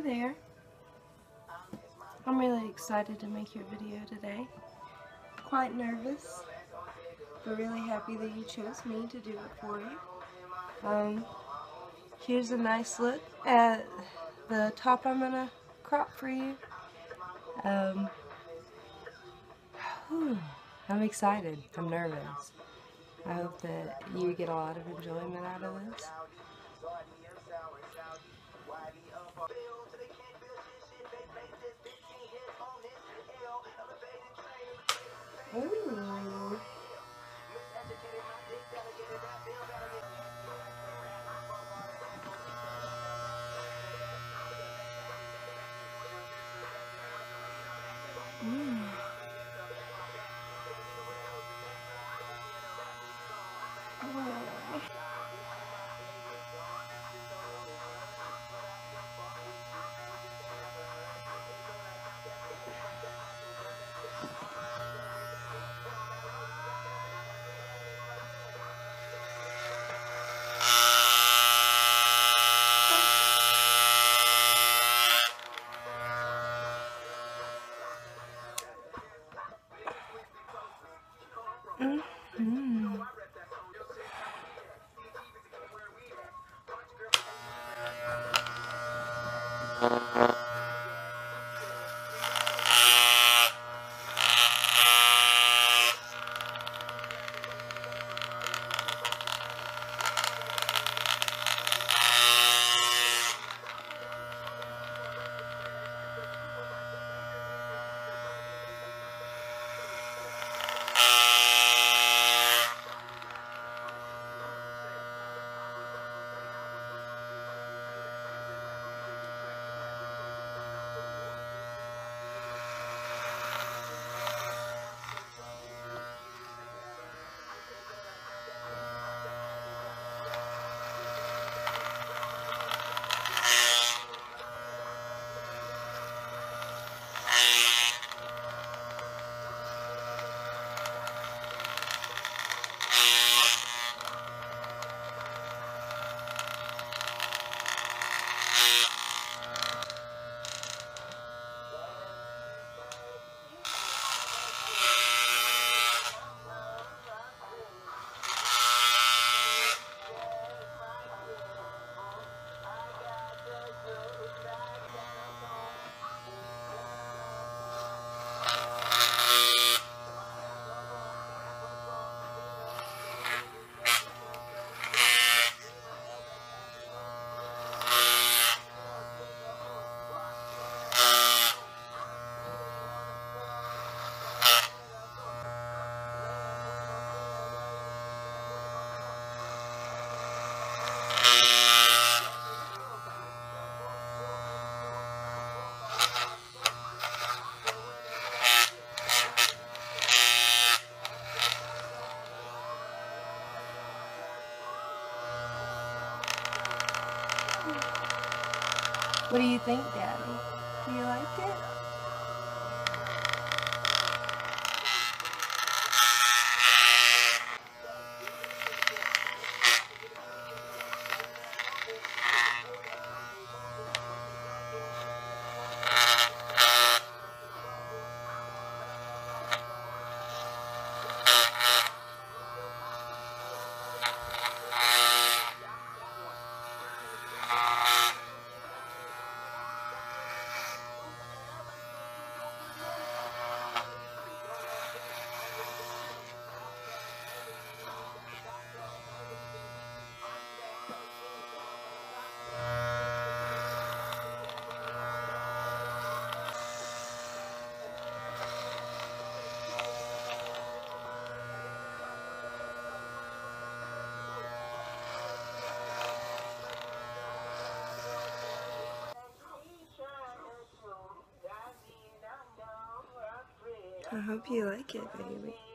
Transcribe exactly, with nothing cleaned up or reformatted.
there. I'm really excited to make your video today. Quite nervous, but really happy that you chose me to do it for you. Um, here's a nice look at the top I'm gonna crop for you. Um, whew, I'm excited. I'm nervous. I hope that you get a lot of enjoyment out of this. Ooh. Mm. Mm-hmm. What do you think, Daddy? Do you like it? I hope you like it, baby.